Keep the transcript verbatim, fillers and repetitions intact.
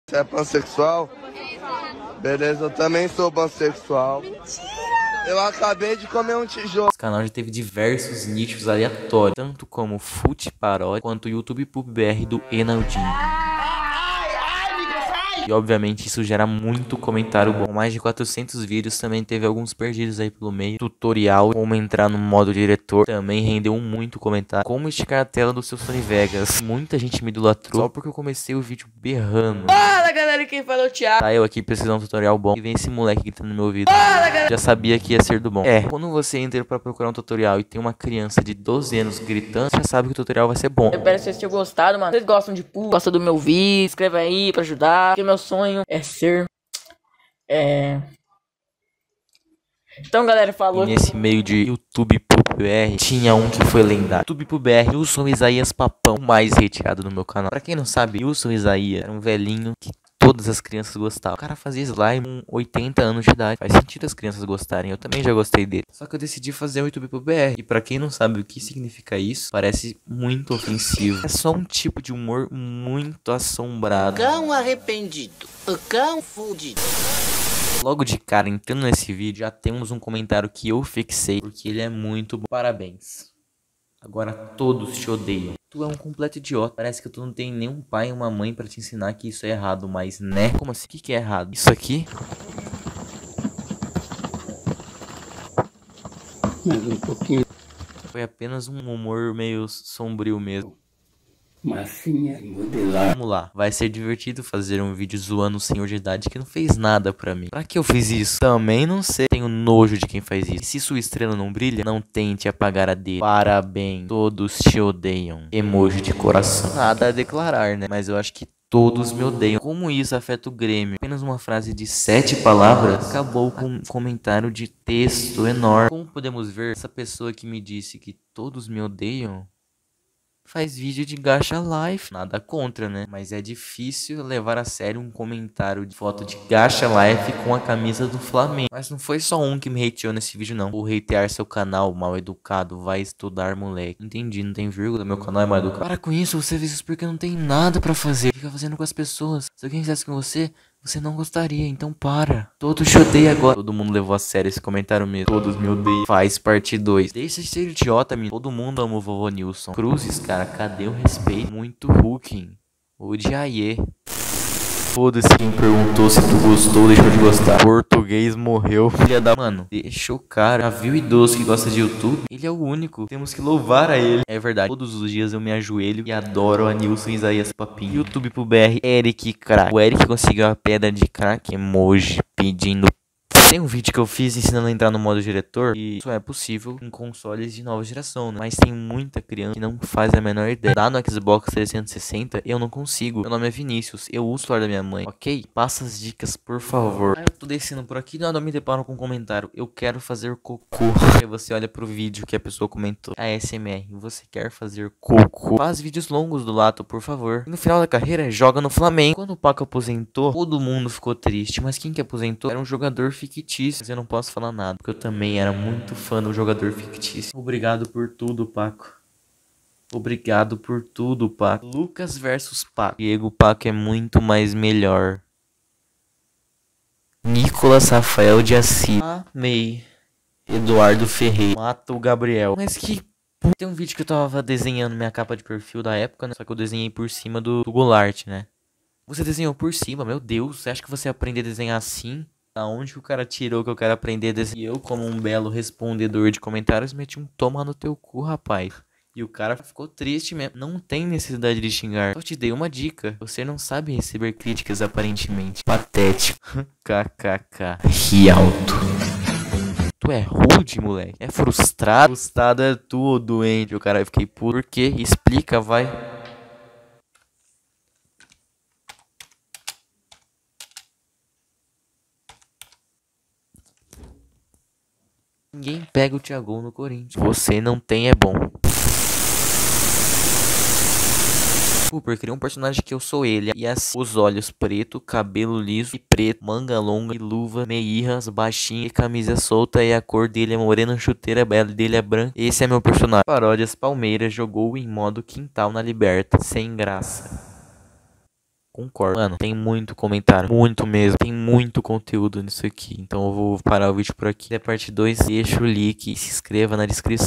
Você é pansexual? Beleza, eu também sou pansexual. Mentira! Eu acabei de comer um tijolo. Esse canal já teve diversos nichos aleatórios, tanto como Fute Paródia, quanto o YouTube Pub B R do Enaldinho. E obviamente isso gera muito comentário bom. Com mais de quatrocentos vídeos, também teve alguns perdidos aí pelo meio. Tutorial, como entrar no modo diretor, também rendeu muito comentário. Como esticar a tela do seu Sony Vegas. Muita gente me idolatrou só porque eu comecei o vídeo berrando. Fala galera, quem falou é o Thiago. Tá eu aqui precisando de um tutorial bom e vem esse moleque gritando no meu ouvido. Fala, galera. Já sabia que ia ser do bom. É, quando você entra pra procurar um tutorial e tem uma criança de doze anos gritando, já sabe que o tutorial vai ser bom. Eu espero que vocês tenham gostado, mano. Vocês gostam de pu, gostam do meu vídeo, inscreva aí pra ajudar. Porque meu sonho é ser... É... Então galera, falou. E nesse meio de YouTube Pub B R, tinha um que foi lendário. YouTube Pub B R, Wilson Isaías Papão, o mais retirado no meu canal. Pra quem não sabe, Wilson Isaías era um velhinho que todas as crianças gostavam. O cara fazia slime com oitenta anos de idade. Faz sentido as crianças gostarem. Eu também já gostei dele. Só que eu decidi fazer o YouTube Pub B R. E pra quem não sabe o que significa isso, parece muito ofensivo. É só um tipo de humor muito assombrado. Cão arrependido, o cão fudido. Logo de cara, entrando nesse vídeo, já temos um comentário que eu fixei, porque ele é muito bom. Parabéns. Agora todos te odeiam. Tu é um completo idiota. Parece que tu não tem nenhum pai e uma mãe pra te ensinar que isso é errado, mas né? Como assim? O que que é errado? Isso aqui? Mais um pouquinho. Foi apenas um humor meio sombrio mesmo. Massinha modelar. Vamos lá, vai ser divertido fazer um vídeo zoando o senhor de idade que não fez nada pra mim. Pra que eu fiz isso? Também não sei. Tenho nojo de quem faz isso. E se sua estrela não brilha, não tente apagar a dele. Parabéns, todos te odeiam. Emoji de coração. Nada a declarar, né? Mas eu acho que todos me odeiam. Como isso afeta o Grêmio? Apenas uma frase de sete palavras acabou com um comentário de texto enorme. Como podemos ver, essa pessoa que me disse que todos me odeiam faz vídeo de gacha life. Nada contra, né? Mas é difícil levar a sério um comentário de foto de gacha life com a camisa do Flamengo. Mas não foi só um que me hateou nesse vídeo, não. Vou hatear seu canal, mal educado. Vai estudar, moleque. Entendi, não tem vírgula. Meu canal é mal educado. Para com isso, você fez isso porque não tem nada pra fazer. Fica fazendo com as pessoas. Se alguém fizesse com você, você não gostaria, então para. Todos te odeiam agora. Todo mundo levou a sério esse comentário mesmo. Todos me odeiam. Faz parte dois. Deixa de ser idiota, menino. Todo mundo ama o vovô Nilson. Cruzes, cara, cadê o respeito? Muito hooking. Odiaie. Foda-se quem perguntou se tu gostou ou deixou de gostar. Português morreu. Filha da... Mano, deixa o cara. Já viu o idoso que gosta de YouTube? Ele é o único. Temos que louvar a ele. É verdade. Todos os dias eu me ajoelho e adoro a Nilson Isaías Papinho. YouTube pro B R, Eric Crack. O Eric conseguiu a pedra de crack. Emoji pedindo. Tem um vídeo que eu fiz ensinando a entrar no modo diretor. E isso é possível em consoles de nova geração, né? Mas tem muita criança que não faz a menor ideia. Dá no Xbox trezentos e sessenta, eu não consigo. Meu nome é Vinícius, eu uso o celular da minha mãe, ok? Passa as dicas, por favor. Aí eu tô descendo por aqui e nada me deparo com um comentário. Eu quero fazer cocô. Aí você olha pro vídeo que a pessoa comentou. A S M R, você quer fazer cocô? Faz vídeos longos do Lato, por favor. E no final da carreira, joga no Flamengo. Quando o Paco aposentou, todo mundo ficou triste. Mas quem que aposentou era um jogador fictício. Mas eu não posso falar nada, porque eu também era muito fã do jogador fictício. Obrigado por tudo, Paco. Obrigado por tudo, Paco. Lucas versus Paco. Diego Paco é muito mais melhor. Nicolas Rafael de Assis. Amei. Eduardo Ferreira. Mata o Gabriel. Mas que... Tem um vídeo que eu tava desenhando minha capa de perfil da época, né? Só que eu desenhei por cima do, do Goulart, né? Você desenhou por cima, meu Deus. Você acha que você ia aprender a desenhar assim? Da onde que o cara tirou que eu quero aprender a desenhar? E eu, como um belo respondedor de comentários, meti um toma no teu cu, rapaz. E o cara ficou triste mesmo. Não tem necessidade de xingar. Só te dei uma dica. Você não sabe receber críticas, aparentemente. Patético. Kkk. Rialto. Tu é rude, moleque. É frustrado. Frustrado é tu, doente. O cara, eu fiquei puto. Por quê? Explica, vai. Ninguém pega o Thiago no Corinthians. Você não tem é bom. Cooper criou um personagem que eu sou ele. E assim, os olhos preto, cabelo liso e preto, manga longa e luva, meirras, baixinho e camisa solta. E a cor dele é morena, chuteira bela dele é branca. Esse é meu personagem. Paródias Palmeiras jogou em modo quintal na Liberta. Sem graça. concordo. Mano, tem muito comentário, muito mesmo. Tem muito conteúdo nisso aqui. Então eu vou parar o vídeo por aqui. Da parte dois, deixa o link e se inscreva na descrição.